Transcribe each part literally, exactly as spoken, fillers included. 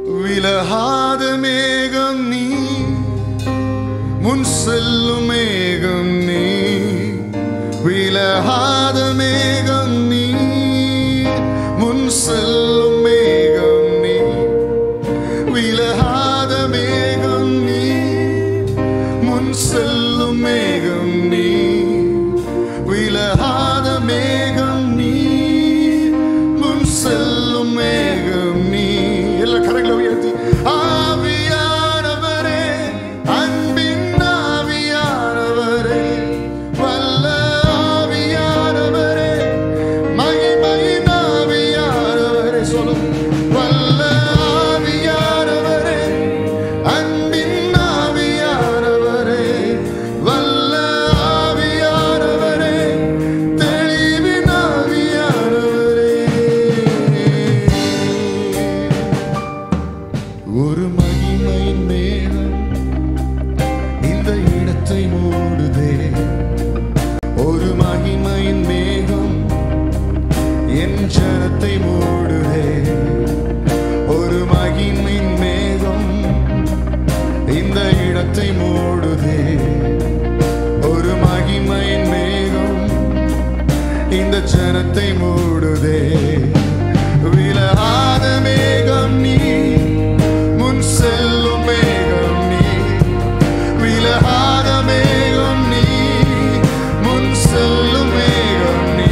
விலகாத மேகம் நீ, முன் செல்லும் மேகம் நீ, விலகாத மேகம் நீ, முன் செல்லும் மேகம் நீ, விலகாத மேகம் நீ, முன் செல்லும் மேகம் நீ, விலகாத மேகம் நீ, முன் செல்லும் மேகம் நீ. எல்லா கரங்களை உயர்த்தி ஆவியானவரே, அன்பின் ஆவியானவரே, வல்ல ஆவியானவரே, மகிமையின் ஆவியானவரே, சொல்லும் வல்ல ஆவியானவரே, அன்பின் ஆவியானவரே, வல்ல ஆவியானவரே, தெளிவின் ஆவியானவரே. ஒரு மகிமையின் மேகம் இந்த இடத்தை மூடுதே, ஒரு மகிமையின் மேகம் என் ஜனத்தை மூடுதே, ஒரு மகிமையின் மேகம் இந்த இடத்தை மூடுதே, ஒரு மகிமையின் மேகம் இந்த ஜனத்தை மூடுதே. விலகாத மேகம் நீ, முன் செல்லும் மேகம் நீ, விலகாத மேகம் நீ, முன் செல்லும் மேகம் நீ.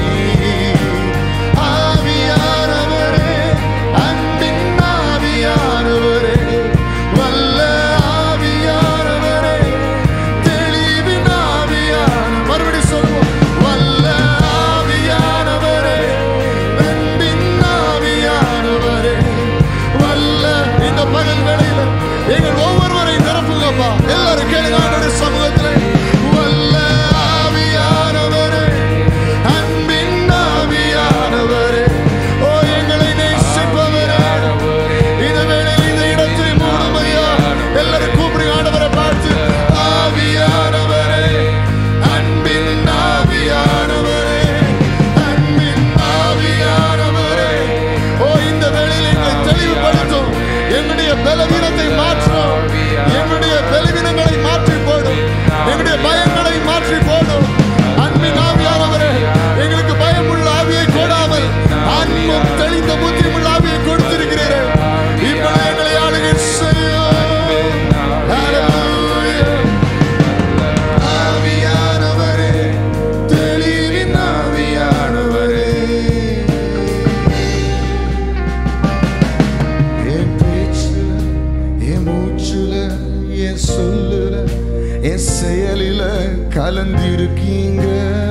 ஆவியானவரே, அன்பின் ஆவியானவரே, வல்ல ஆவியானவரே, தெளிவின் ஆவியானவரே. மறுபடியும் சொல்லுவோம், வல்ல ஆவியானவரே, அன்பின் ஆவியானவரே, வல்ல. இந்த பகல் வேளையில எங்கள் ஒவ்வொருவரை நிரப்புங்கப்பா. எல்லாரும் கேளுங்க ஆண்டவருடைய சமூகத்திலே. வல்ல ஆவியானவரே, அன்பின் ஆவியானவரே, ஓ எங்களை நேசிப்பவரே, இந்த வேளையில் இந்த இடத்தை மூடுமையா. எல்லாரும் கூப்பிடுங்க ஆண்டவரை பார்த்து. ஆவியானவரே, அன்பின் ஆவியானவரே, அன்பின் ஆவியானவரே, ஓ இந்த வேளையில் எங்களை தெளிவுபடுத்தும். எங்களுடைய பலவீனத்தை மாற்றும், எங்களுடைய பலவீனங்களை மாற்றி போடும், எங்களுடைய பயங்களை மாற்றி போடும். அன்பின் ஆவியானவரே, எங்களுக்கு பயமுள்ள ஆவியை கொடாமல் அன்பும் தெளிந்த புத்தியுள்ள ஆவியை கொடுத்திருக்கிறீர்கள். இப்பொழுது எங்களை ஆளுகை செய்யும். ஹல்லேலூயா. ஆவியானவரே, தெளிவின் ஆவியானவரே, என் பேச்சுல, என் மூச்சுல, என் சொல்லுல, என் செயலில கலந்திருக்கீங்க.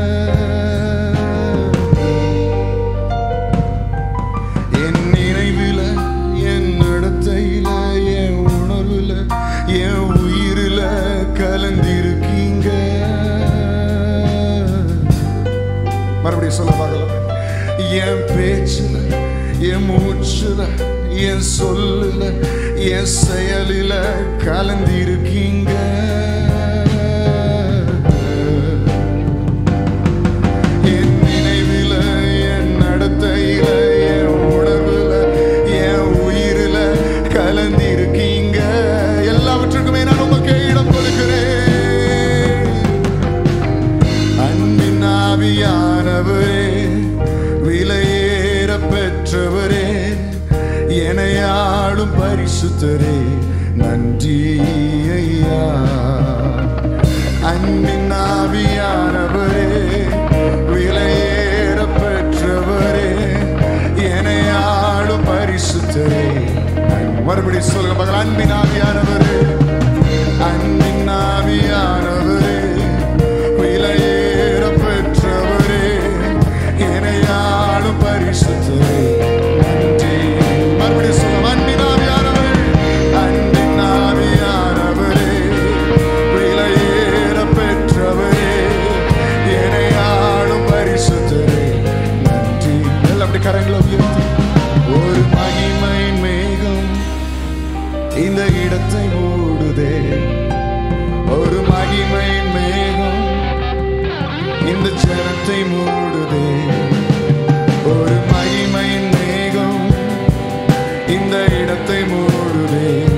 என் நினைவில, என் நடத்தையில, என் உணர்வுல, என் உயிரில கலந்திருக்கீங்க. மறுபடியும் சொல்ல பார்க்கலாம். என் பேச்சுல, என் மூச்சுல, என் சொல்லுல, என் செயலில கலந்திருக்கீங்க. என் நினைவில, என் நடத்தையில, என் உணர்வுல, என் உயிரில கலந்திருக்கீங்க. எல்லாவற்றுக்குமே நான் உமக்கு இடம் கொடுக்கிறேன். அன்பின் ஆவியானவரே, விலையேற பெற்றவரே, என்னை ஆளும் பரிசுத்தரே, நன்றி ஐயா. அன்பின் ஆவியானவரே, விலையேற பெற்றவரே, என்னை ஆளும் பரிசுத்தரே. மறுபடியும் சொல்லுங்க பார்க்கலாம். அன்பின் ஆவியானவரே, அன்பின் ஆவியானவரே, விலையேற பெற்றவரே, என்னை ஆளும் பரிசுத்தரே, நன்றி. மறுபடியும் சொல்லுங்க. அன்பின் ஆவியானவரே, அன்பின் ஆவியானவரே, விலையேற பெற்றவரே, என்னை ஆளும் பரிசுத்தரே, நன்றி. எல்லாம் அப்படி கரங்களை உயர்த்தி. ஒரு மகிமையின் மேகம் இந்த இடத்தை மூடுதே, ஒரு மகிமையின் மேகம் இந்த ஜனத்தை மூடுதே, ஒரு மகிமையின் மேகம் இந்த இடத்தை மூடுதே. மேல்